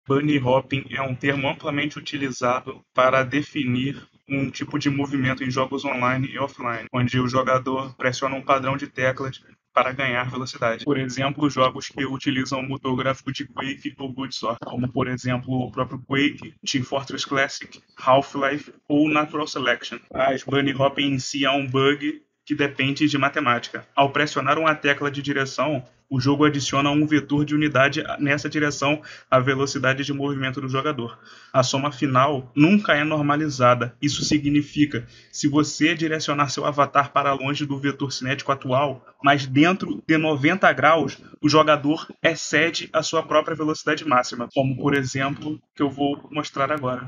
Bunny hopping é um termo amplamente utilizado para definir um tipo de movimento em jogos online e offline, onde o jogador pressiona um padrão de teclas para ganhar velocidade. Por exemplo, jogos que utilizam o motor gráfico de Quake ou Good Source, como por exemplo o próprio Quake, Team Fortress Classic, Half-Life ou Natural Selection. As bunny hopping em si é um bug que depende de matemática. Ao pressionar uma tecla de direção, o jogo adiciona um vetor de unidade nessa direção à velocidade de movimento do jogador. A soma final nunca é normalizada. Isso significa, se você direcionar seu avatar para longe do vetor cinético atual, mas dentro de 90 graus, o jogador excede a sua própria velocidade máxima, como por exemplo, que eu vou mostrar agora.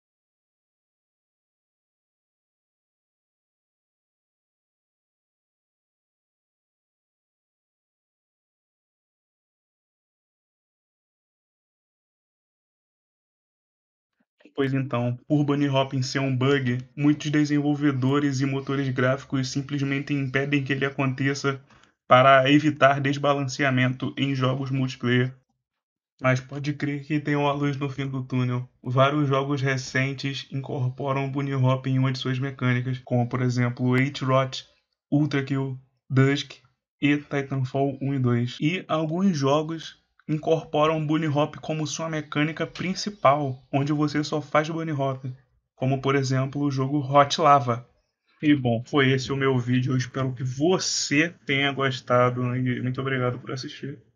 Pois então, por bunny hopping ser um bug, muitos desenvolvedores e motores gráficos simplesmente impedem que ele aconteça para evitar desbalanceamento em jogos multiplayer. Mas pode crer que tem uma luz no fim do túnel. Vários jogos recentes incorporam bunny hopping em uma de suas mecânicas, como por exemplo Rot, Ultra Kill, Dusk e Titanfall 1 e 2. E alguns jogos incorporam bunny hop como sua mecânica principal, onde você só faz bunny hop, como por exemplo o jogo Hot Lava. E bom, foi esse o meu vídeo. Eu espero que você tenha gostado e muito obrigado por assistir.